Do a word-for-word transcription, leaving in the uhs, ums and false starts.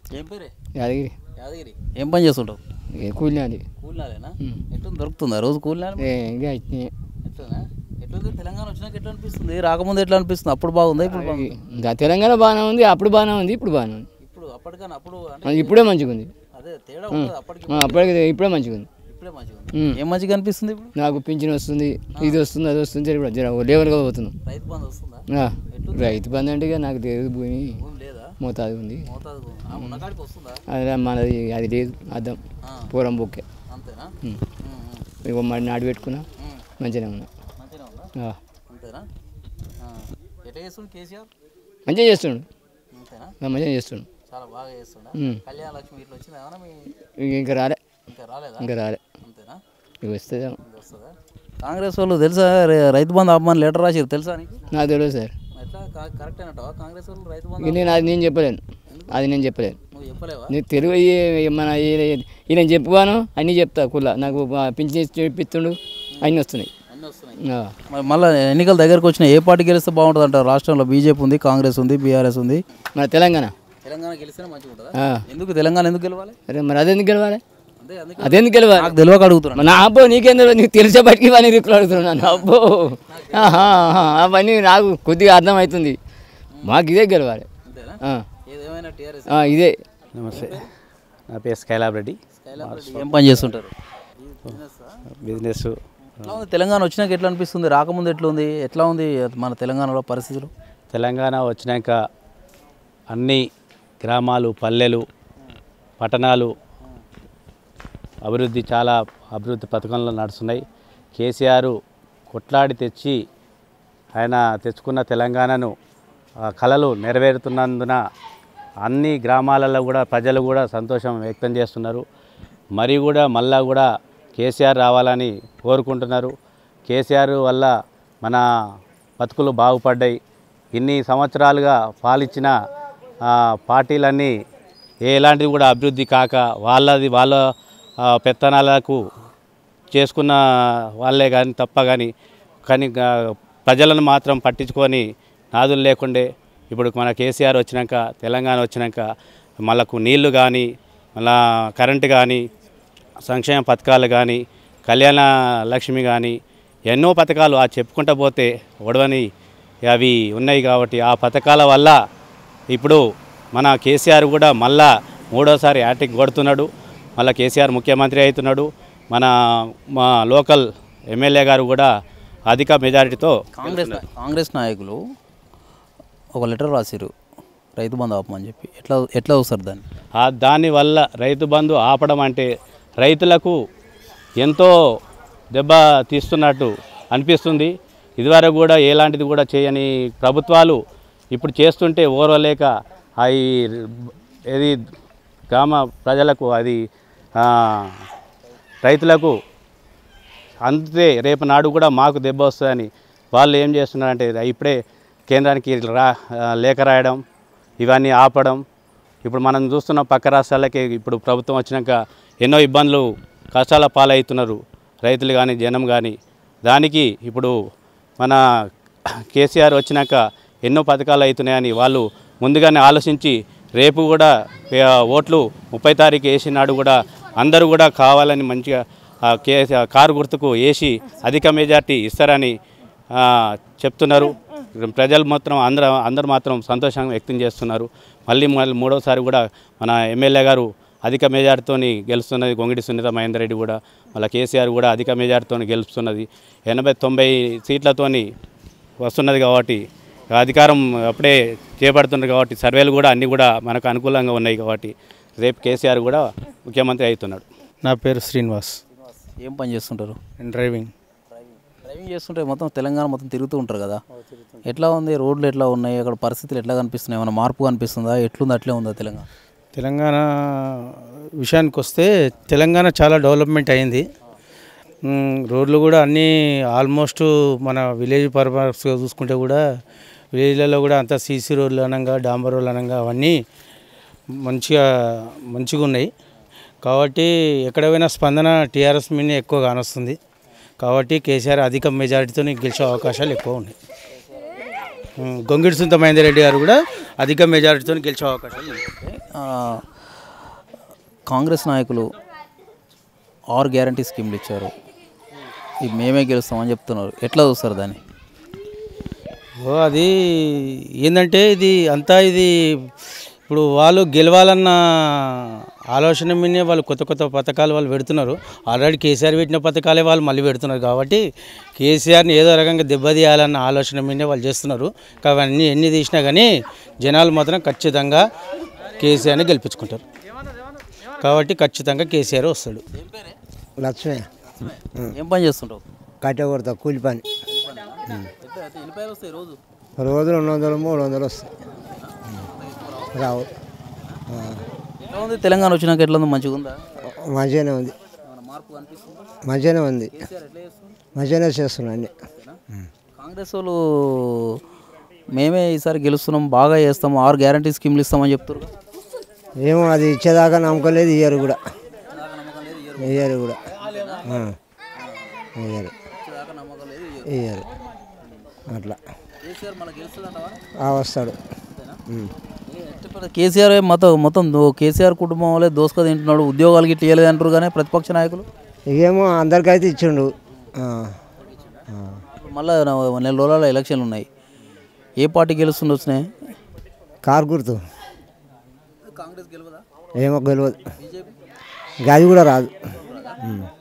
ఏం పేరే? యాదగిరి. యాదగిరి. ఏం పని చేస్తుంటావు? కూలినాలి. కూలినాలేనా? ఎట్లా దొరుకుతుందా రోజు కూలినాలి? ఇంకా ఎట్లా ఎట్లుంది తెలంగాణ వచ్చినాక ఎట్లా అనిపిస్తుంది? రాకముందు ఎట్లా అనిపిస్తుంది? అప్పుడు బాగుందా ఇప్పుడు బాగుంది? ఇంకా తెలంగాణ బాగానే ఉంది, అప్పుడు బాగానే ఉంది, ఇప్పుడు బాగానే ఉంది. ఇప్పుడు అప్పటికన్నా అప్పుడు ఇప్పుడే మంచిగా ఉంది. అదే తేడా ఉంటుంది అప్పటికి అప్పటికి ఇప్పుడే మంచిగా ఉంది. ఇప్పుడే మంచిగా ఉంది. ఏం మంచిగా అనిపిస్తుంది ఇప్పుడు? నాకు పింఛన్ వస్తుంది, ఇది వస్తుంది, అది వస్తుంది, లేవల్గా పోతున్నాం. రైతు బంధు వస్తుందా? రైతు బంధు అంటే నాకు లేదు, భూమి లేదా మోతాదు ఉంది. ఉన్నకాడికి వస్తుందా? అదే మనది అది లేదు, అద్దం పూరం బొక్కే అంతేనా? ఇక మరి నాటు పెట్టుకున్నా మంచిగానే ఉన్నా. మంచిగా అంతేనా? ఎట్లా చేస్తుండు కేసీఆర్? మంచిగా చేస్తుండు. అంతేనా? మంచిగా చేస్తుండు, చాలా బాగా చేస్తుండా? కళ్యాణ లక్ష్మి ఇట్లా వచ్చిందా? ఇంకా రాలే. ఇంకా రాలేదా? ఇంకా రాలే. అంతేనా? ఇక వస్తుందా? వస్తుందా? కాంగ్రెస్ వాళ్ళు తెలుసా రైతు బంధు ఆపమని లెటర్ రాసారు తెలుసా నీకు? నాకు తెలియదు సార్. ఎట్లా కరెక్ట్ అయినట్టా కాంగ్రెస్ వాళ్ళు రైతు బంధు? నేను అది నేను చెప్పలేను, అది నేను చెప్పలేను. నువ్వు చెప్పలేవా? నేను తెలుగు మన ఈయన చెప్పుకోను అన్నీ చెప్తా కుల్ల నాకు పింఛన్ ఇప్పిస్తుండు అన్నీ వస్తున్నాయి. మళ్ళీ ఎన్నికల దగ్గరకు వచ్చిన ఏ పార్టీ గెలిస్తే బాగుంటుంది అంటారు? రాష్ట్రంలో బీజేపీ ఉంది, కాంగ్రెస్ ఉంది, బీఆర్ఎస్ ఉంది. మన తెలంగాణ తెలంగాణ గెలిస్తేనే మంచిగా ఉంటుందా? ఎందుకు తెలంగాణ ఎందుకు గెలవాలి? అరే మరి అదెందుకు గెలవాలి? అదెందుకు గెలవాలి? నాకు తెలియక అడుగుతున్నాను. నా అబ్బో నీకేం తెలియదు, నీకు తెలిసేపటికి ఇవన్నీ రిక్కులు అడుగుతున్నాను. అబ్బో అవన్నీ నాకు కొద్దిగా అర్థమవుతుంది. మాకు ఇదే గెలవాలి, ఇదే. నమస్తే, నా పేరు స్కైలాబ్ రెడ్డి. ఏం పని చేస్తుంటారు? బిజినెస్. తెలంగాణ వచ్చినాక ఎట్లా అనిపిస్తుంది? రాకముందు ఎట్లా ఉంది? ఎట్లా ఉంది మన తెలంగాణలో పరిస్థితులు? తెలంగాణ వచ్చినాక అన్ని గ్రామాలు, పల్లెలు, పట్టణాలు అభివృద్ధి, చాలా అభివృద్ధి పథకంలో నడుస్తున్నాయి. కేసీఆర్ కొట్లాడి తెచ్చి ఆయన తెచ్చుకున్న తెలంగాణను కళలు నెరవేరుతున్నందున అన్ని గ్రామాలలో కూడా ప్రజలు కూడా సంతోషం వ్యక్తం చేస్తున్నారు. మరి కూడా మళ్ళా కూడా కేసీఆర్ రావాలని కోరుకుంటున్నారు. కేసీఆర్ వల్ల మన బతుకులు బాగుపడ్డాయి. ఇన్ని సంవత్సరాలుగా పాలించిన పార్టీలన్నీ ఎలాంటివి కూడా అభివృద్ధి కాక వాళ్ళది వాళ్ళ పెత్తనాలకు చేసుకున్న వాళ్ళే కానీ తప్ప కానీ కానీ ప్రజలను మాత్రం పట్టించుకొని నాదులు లేకుండే. ఇప్పుడు మన కేసీఆర్ వచ్చినాక, తెలంగాణ వచ్చినాక మళ్ళకు నీళ్లు కానీ, మళ్ళా కరెంటు కానీ, సంక్షేమ పథకాలు కానీ, కళ్యాణ లక్ష్మి కానీ ఎన్నో పథకాలు ఆ చెప్పుకుంటూ పోతే ఒడవని అవి ఉన్నాయి. కాబట్టి ఆ పథకాల వల్ల ఇప్పుడు మన కేసీఆర్ కూడా మళ్ళా మూడోసారి హ్యాట్రిక్ కొడుతున్నాడు. మళ్ళీ కేసీఆర్ ముఖ్యమంత్రి అవుతున్నాడు. మన మా లోకల్ ఎమ్మెల్యే గారు కూడా అధిక మెజారిటీతో. కాంగ్రెస్ కాంగ్రెస్ నాయకులు ఒక లెటర్ రాసిరు రైతు బంధు ఆపమని చెప్పి. ఎట్లా ఎట్లా వస్తారు దాన్ని? దానివల్ల రైతు బంధు ఆపడం అంటే రైతులకు ఎంతో దెబ్బ తీస్తున్నట్టు అనిపిస్తుంది. ఇదివరకు కూడా ఎలాంటిది కూడా చేయని ప్రభుత్వాలు ఇప్పుడు చేస్తుంటే ఓర్వలేక అవి ఏది గ్రామ ప్రజలకు అది రైతులకు అంతే రేపు నాడు కూడా మాకు దెబ్బ వస్తుందని వాళ్ళు ఏం చేస్తున్నారంటే ఇప్పుడే కేంద్రానికి రా లేఖ రాయడం, ఇవన్నీ ఆపడం. ఇప్పుడు మనం చూస్తున్న పక్క రాష్ట్రాలకి ఇప్పుడు ప్రభుత్వం వచ్చినాక ఎన్నో ఇబ్బందులు, కష్టాల పాలవుతున్నారు రైతులు కానీ, జనం కానీ. దానికి ఇప్పుడు మన కేసీఆర్ వచ్చినాక ఎన్నో పథకాలు అవుతున్నాయని వాళ్ళు ముందుగానే ఆలోచించి రేపు కూడా ఓట్లు ముప్పై తారీఖు వేసి నాడు కూడా అందరూ కూడా కావాలని మంచిగా కే కారు గుర్తుకు వేసి అధిక మెజార్టీ ఇస్తారని చెప్తున్నారు. ప్రజలు మాత్రం అందరూ అందరూ మాత్రం సంతోషంగా వ్యక్తం చేస్తున్నారు. మళ్ళీ మళ్ళీ మూడోసారి కూడా మన ఎమ్మెల్యే గారు అధిక మెజార్టీతో గెలుస్తున్నది. గొంగిడి సునీత మహేందర్ రెడ్డి కూడా, మళ్ళీ కేసీఆర్ కూడా అధిక మెజార్టీతో గెలుస్తున్నది. ఎనభై తొంభై సీట్లతో వస్తున్నది. కాబట్టి అధికారం అప్పుడే చేపడుతున్నారు. కాబట్టి సర్వేలు కూడా అన్నీ కూడా మనకు అనుకూలంగా ఉన్నాయి. కాబట్టి రేపు కేసీఆర్ కూడా ముఖ్యమంత్రి అవుతున్నాడు. నా పేరు శ్రీనివాస్. ఏం పని చేస్తుంటారు? డ్రైవింగ్. డ్రైవింగ్ చేస్తుంటే మొత్తం తెలంగాణ మొత్తం తిరుగుతూ ఉంటారు కదా, ఎట్లా ఉంది? రోడ్లు ఎట్లా ఉన్నాయి? అక్కడ పరిస్థితులు ఎట్లా కనిపిస్తున్నాయి? ఏమైనా మార్పు కనిపిస్తుందా? ఎట్లుంది? అట్లే ఉందా తెలంగాణ? తెలంగాణ విషయానికి వస్తే తెలంగాణ చాలా డెవలప్మెంట్ అయింది. రోడ్లు కూడా అన్నీ ఆల్మోస్ట్ మన విలేజ్ పర్పస్గా చూసుకుంటే కూడా విలేజ్లలో కూడా అంతా సీసీ రోడ్లు అనగా, డాంబర్ రోడ్లు అనగా అవన్నీ మంచిగా మంచిగా ఉన్నాయి. కాబట్టి ఎక్కడ పోయినా స్పందన టీఆర్ఎస్ మీద ఎక్కువ కానొస్తుంది. కాబట్టి కేసీఆర్ అధిక మెజారిటీతో గెలిచే అవకాశాలు ఎక్కువ ఉన్నాయి. గొంగిడి సునీత మహేందర్ రెడ్డి గారు కూడా అధిక మెజారిటీతో గెలిచే అవకాశాలు ఉన్నాయి. కాంగ్రెస్ నాయకులు ఆరు గ్యారంటీ స్కీమ్లు ఇచ్చారు, ఇవి మేమే గెలుస్తామని చెప్తున్నారు, ఎట్లా చూస్తారు దాన్ని? ఓ అది ఏంటంటే ఇది అంతా ఇది ఇప్పుడు వాళ్ళు గెలవాలన్న ఆలోచన మీదే వాళ్ళు కొత్త కొత్త పథకాలు వాళ్ళు పెడుతున్నారు. ఆల్రెడీ కేసీఆర్ పెట్టిన పథకాలే వాళ్ళు మళ్ళీ పెడుతున్నారు కాబట్టి కేసీఆర్ని ఏదో రకంగా దెబ్బతీయాలన్న ఆలోచన మీదే వాళ్ళు చేస్తున్నారు. అవన్నీ ఎన్ని తీసినా కానీ జనాలు మాత్రం ఖచ్చితంగా కేసీఆర్ని గెలిపించుకుంటారు కాబట్టి ఖచ్చితంగా కేసీఆర్ వస్తాడు. లక్ష్మే ఏం పని చేస్తుంటావు? కట్టె కొడతా కూలి పని. రోజు రోజులు రెండు వందలు మూడు వందలు వస్తాయి రావు. ఎట్లా ఉంది తెలంగాణ వచ్చినాక? ఎట్లా ఉంది? మంచిగా ఉందా? మంచిగానే ఉంది, మంచిగానే ఉంది, మంచిగానే చేస్తున్నాం అన్నీ. కాంగ్రెస్ వాళ్ళు మేమే ఈసారి గెలుస్తున్నాం, బాగా చేస్తాం, ఆరు గ్యారంటీ స్కీమ్లు ఇస్తామని చెప్తారు. ఏమో అది ఇచ్చేదాకా నమ్మకం లేదు, ఇయ్యరు కూడా, ఇయ్యరు కూడా, ఇయ్యరు ఇయ్యరు అట్లా వస్తాడు. కేసీఆర్ మొత్తం మొత్తం దో- కేసీఆర్ కుటుంబం వల్లే దోసుక తింటున్నాడు, ఉద్యోగాలకి ఇట్లా ఇవ్వలేదు అంటారు కానీ ప్రతిపక్ష నాయకులు. ఏమో అందరికైతే ఇచ్చిండు. మళ్ళీ నెల రోజుల ఎలక్షన్లు ఉన్నాయి, ఏ పార్టీ గెలుస్తుండో వచ్చినాయి? కారు గుర్తు కాంగ్రెస్ గెలవదా? ఏమో గెలవదు, గది కూడా రాదు.